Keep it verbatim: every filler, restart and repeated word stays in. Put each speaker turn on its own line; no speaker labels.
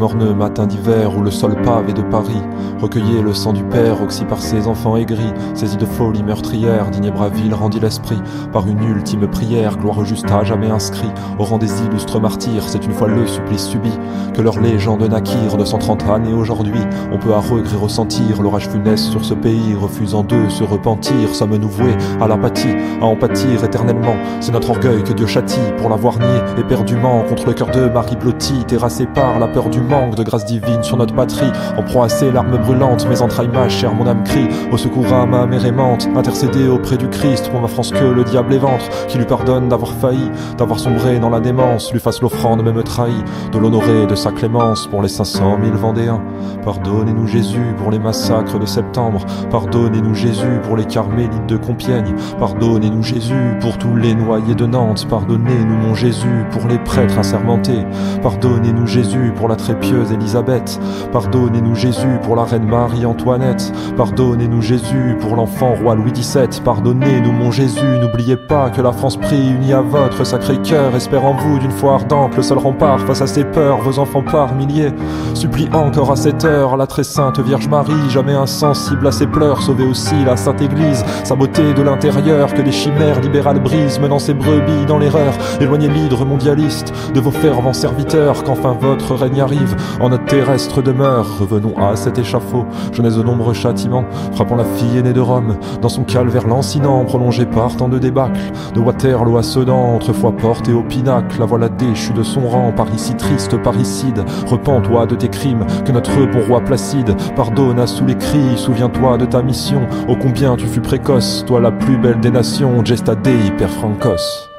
morneux matin d'hiver où le sol pavé de Paris recueillait le sang du père, oxy par ses enfants aigris, saisi de folie meurtrière, d'Inébrasville rendit l'esprit par une ultime prière, gloire au juste à jamais inscrit au rang des illustres martyrs. C'est une fois le supplice subi que leur légende naquirent, de cent trente années aujourd'hui. On peut à regret ressentir l'orage funeste sur ce pays, refusant de se repentir. Sommes-nous voués à l'apathie, à en pâtir éternellement? C'est notre orgueil que Dieu châtie pour l'avoir nié éperdument contre le cœur de Marie blottie, terrassé par la peur du manque de grâce divine sur notre patrie. En proie à ces larmes brûlantes, mes entrailles ma chair, mon âme crie au secours à ma mère aimante, intercédée auprès du Christ pour ma France que le diable éventre, qui lui pardonne d'avoir failli, d'avoir sombré dans la démence, lui fasse l'offrande même trahi de l'honorer de sa clémence pour les cinq cent mille Vendéens. Pardonnez-nous Jésus pour les massacres de septembre, pardonnez-nous Jésus pour les carmélites de Compiègne, pardonnez-nous Jésus pour tous les noyés de Nantes, pardonnez-nous mon Jésus pour les prêtres assermentés, pardonnez-nous Jésus pour la très pieuse Élisabeth, pardonnez-nous Jésus pour la reine Marie-Antoinette, pardonnez-nous Jésus pour l'enfant roi Louis dix-sept, pardonnez-nous mon Jésus, n'oubliez pas que la France prie unie à votre sacré cœur, espère en vous d'une foi ardente le seul rempart face à ses peurs, vos enfants par milliers supplient encore à cette heure la très sainte Vierge Marie, jamais insensible à ses pleurs, sauver aussi la sainte Église, sa beauté de l'intérieur que des chimères libérales brisent, menant ses brebis dans l'erreur. Éloignez l'hydre mondialiste de vos fervents serviteurs, qu'enfin votre règne arrive en notre terrestre demeure. Revenons à cet échafaud, jeunesse de nombreux châtiments, frappant la fille aînée de Rome dans son calvaire lancinant, prolongé par tant de débâcles, de Waterloo à Sedan, autrefois porté au pinacle, la voilà déchue de son rang, Paris si triste, parricide. Repens-toi de tes crimes, que notre bon roi Placide pardonne à sous les cris, souviens-toi de ta mission, ô combien tu fus précoce, toi la plus belle des nations, Gesta Dei per Francos.